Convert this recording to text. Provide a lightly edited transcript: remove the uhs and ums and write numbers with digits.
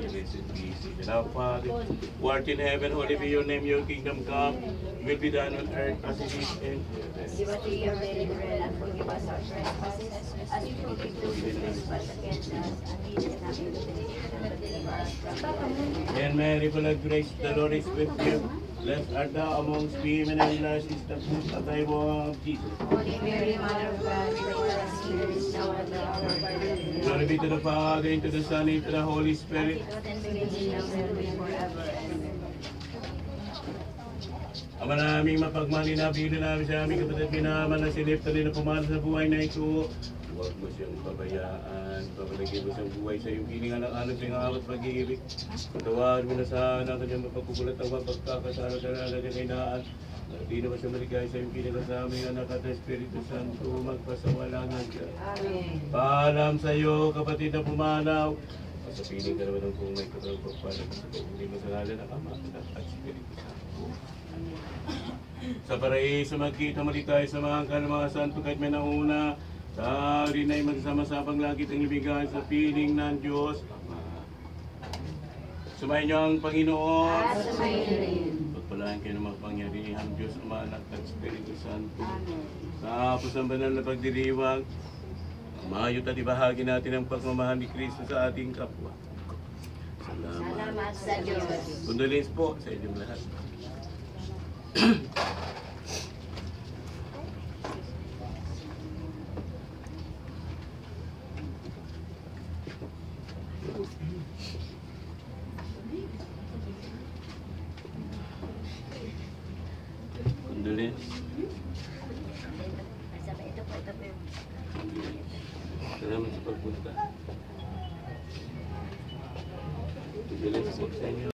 Blessed be seated. Our Father, who art in heaven, holy be your name, your kingdom come, will be done on earth as it is in heaven. Give us today our daily bread, and forgive us our trespasses, as we forgive those who trespass against us, and lead us not into temptation, but deliver us from evil. Hail Mary, full of grace, the Lord is with you. Blessed art thou amongst women, and blessed is the fruit of thy womb, Jesus. Holy Mary, Mother of God, pray for us sinners, now and at the hour of our death. Glory be to the Father, and to the Son, and to the Holy Spirit. Ama naming mapagmahal na bilo namin sa aming kapatid pinaman na silip tali na pumalas sa buhay na ito. Huwag mo siyang pabayaan, papalagay mo siyang buhay sa iyong hininga ng anak sa iyong awat pag-ibig. Patawad mo na sana ang kanyang mapagkukulat ang pagkakasala sa nalang ng inaan. Di naman siya maligay sa iyong hininga sa aming anak at Espiritu Santo magpasawalangan siya. Amen. Paalam sa iyo, kapatid na pumanaw. Sa piling ka naman ng kung may katrabaho sa pag-uli mo sa ngalan ng Ama at Espiritu Santo. Sa paraiso magkita muli tayo sa mga mga santo kahit may nauna. Sa rin ay magsama-sabang langit ang ibigay sa piling ng Diyos. Sumayin niyo ang Panginoon. At sumayin rin. Pagpalaan kayo ng makapangyarihan Diyos, Ama, Anak at Espiritu Santo. Sa apos ng banal na pagdiriwang, mayot at ibahagi natin ang pagmamahal ni Kristo sa ating kapwa. Salamat sa Diyos. Condolence po sa inyong lahat. Condolence. Ito po. Salamat sa pagpunta. Condolence po sa inyo.